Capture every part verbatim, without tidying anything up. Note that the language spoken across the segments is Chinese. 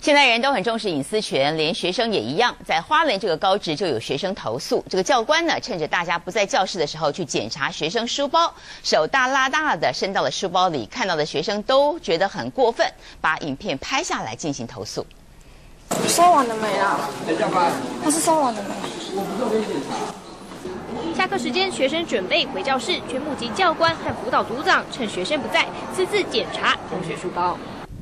现在人都很重视隐私权，连学生也一样。在花莲这个高职就有学生投诉，这个教官呢，趁着大家不在教室的时候去检查学生书包，手大拉大的伸到了书包里，看到的学生都觉得很过分，把影片拍下来进行投诉。 收完了没啦？他是收完了没？ 下课时间，学生准备回教室，却目击教官和辅导组长趁学生不在，私自检查同学书包。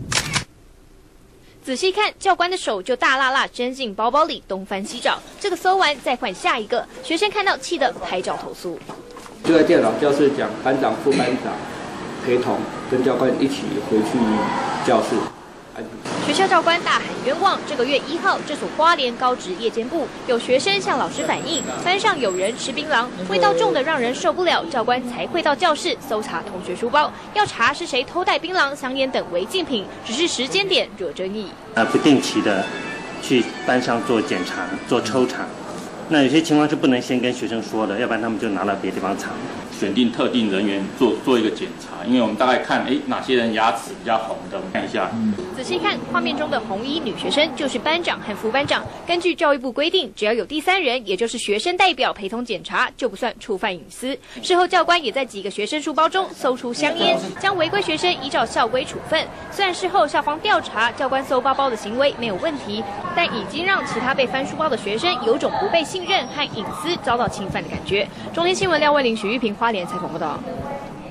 仔细看，教官的手就大辣辣伸进包包里，东翻西找。这个搜完再换下一个，学生看到气得拍照投诉。 就在电脑教室讲，班长、副班长陪同跟教官一起回去教室。 学校教官大喊冤枉。这个月一号，这所花莲高职夜间部有学生向老师反映，班上有人吃槟榔，味道重的让人受不了，教官才会到教室搜查同学书包，要查是谁偷带槟榔、香烟等违禁品，只是时间点惹争议。 呃，不定期的去班上做检查、做抽查，那有些情况是不能先跟学生说的，要不然他们就拿到别的地方藏。 选定特定人员做做一个检查，因为我们大概看，哎，哪些人牙齿比较红的，我们看一下。 仔细看画面中的红衣女学生就是班长和副班长。根据教育部规定，只要有第三人，也就是学生代表陪同检查，就不算触犯隐私。事后教官也在几个学生书包中搜出香烟，将违规学生依照校规处分。虽然事后校方调查教官搜包包的行为没有问题，但已经让其他被翻书包的学生有种不被信任和隐私遭到侵犯的感觉。中天新闻廖慧玲、许玉萍花莲采访报道。